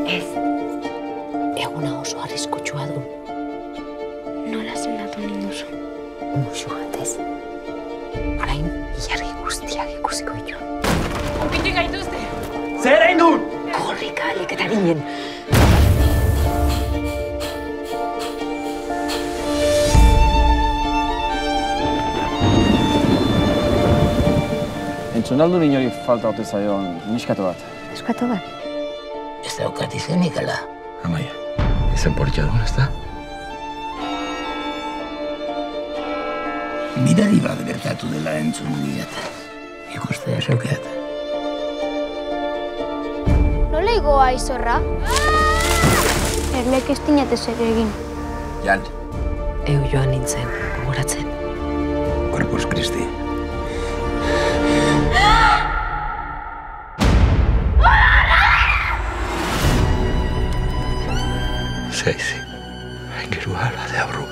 Ez. Eguna oso arriskutsua du. Nola zenatu ninduzu? Musu batez. Orain, ilargi guztiak ikusiko ditu. Onkitik gaituzte! Zer egin dut? Korrika aleketa ginen. Entzun aldu inori falta ote zaion niskatu bat. Eskatu bat? Ez daukat izenik ala. Amaia, izen politxadun, ez da? Mirari bat gertatu dela entzun diat. Ikustea zeukeat. Nola igoa izorra? Erlek ez dinate zer egin. Jan. Eu joan nintzen, gogoratzen. Corpus Christi. Seizi. Aingerua ala de abrua.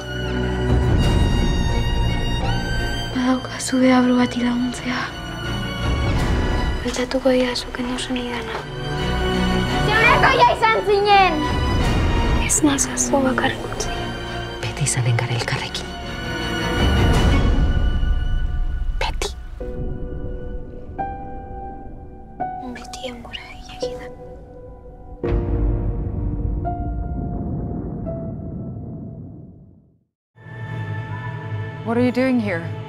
Badaukazu deabru bat laguntzea. Beltatuko diazu kendu zen idana. Zeurekoia izan zinen! Ez nazazu bakarrik utzi. Beti izanen gara elkarrekin. Beti. Beti engura egidan. What are you doing here?